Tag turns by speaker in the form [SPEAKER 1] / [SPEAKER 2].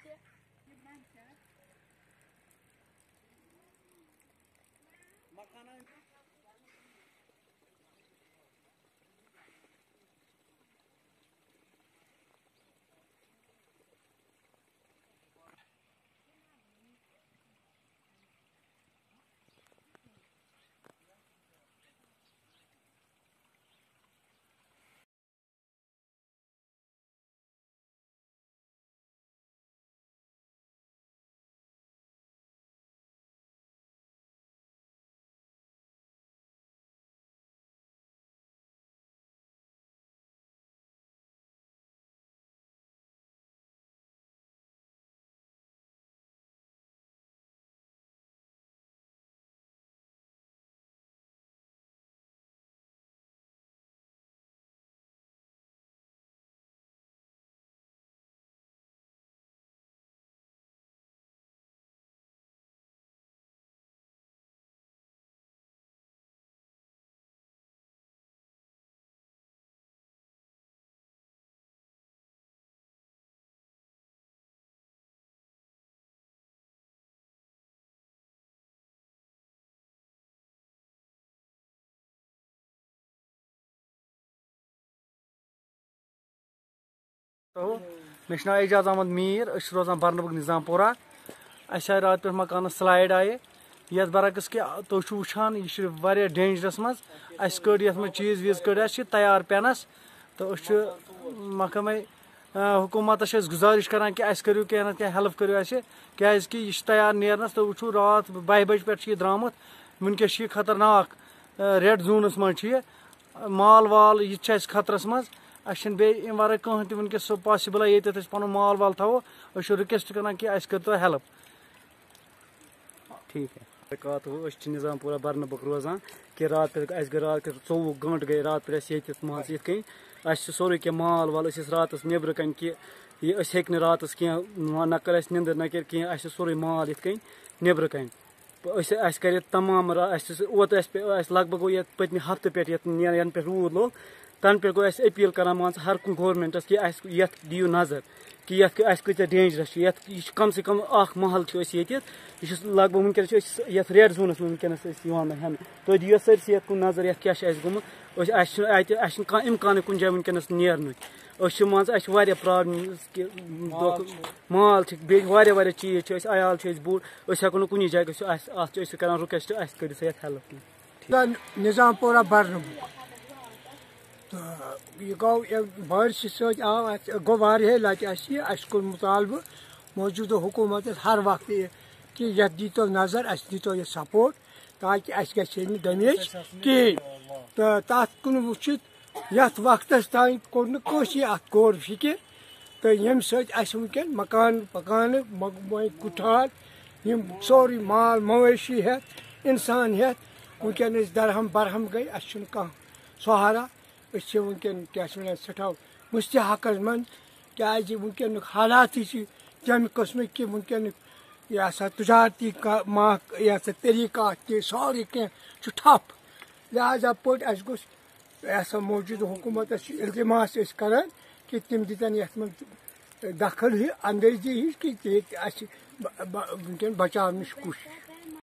[SPEAKER 1] मे एजाज अहमद मीर रोजान बर्नबुक निजामपुरा अस आए रात पे मकान स्लाइड आए ये बरक्स कि तुम वुचान यह डेंजरस मज अस कड़ ये चीज वीज कड़ तैयार पेनस तो महकमे हुकूमत गुजारिश करान कि अस करो क्या ना हेल्प करो कि यह तैयार नेरनस तो वो रात 12 बजे पे द्रामुत वनकस खतरनाक रेड जोनस मज माल वाल यह खतरस मज अम वर कह वनकस पॉसिबल ये पन माल वाल थो रिक्वेस्ट करान कि अस कर हेल्प ठीक है निजामपुरा बर्नबुक रोजान कि रात पे गई रात 24 घंटे गई रात पे ये सोरे क्या माल वाल रात नबर कन कि यह हे रात कह न कर निंदर न कर कह सोरे माल ये नबर कन कर तमाम ओत लग भग गो पत्म हफ्ते पे यन पे रूद लोग तन पे गो अपील कर मान हर कुन गवर्नमेंटस कि ये दियो नजर कि यह कत डेंजरस यह कम से कम महल ये लग भग वनकस ये रेड जोनस वनकस हेन तुम दियो सरसी ये नजर ये क्या गुमुत इम्कान कुन जाए वनकस नेरन मान प्रॉब्लम माल बे चीज आयाल बोड़ हेको कुछ जाए कर रिक्वेस्ट कर हेल्प
[SPEAKER 2] निजामपुरा बर्नबुक तो यह गो बारिश सो गो वारे लट कोर मुतालबह मौजूदा हुकूमत हर वक्त कि ये दीतो नजर दीतो ये सपोर्ट ताकि डैमेज कहें तो तथ कुन वुचित यथ वक्त तान कोर फिक्र तो यम सन मकान पकान कुठार सोरी माल मवेशी हेत इंसान हेत वनकस दरहम बरहम गई कह सहारा वनकन क्या सठा मुस्तहक मन क्या वनकन हालात तम कस्म कि वनकन यह तजारती यह तरीका सारे कह ठप लिहाजा पट गोस मौजूद हुकूमत इल्तमास करान कि तम दिन ये दखल ही अंदाजी कि वनकन बचाव कोशिश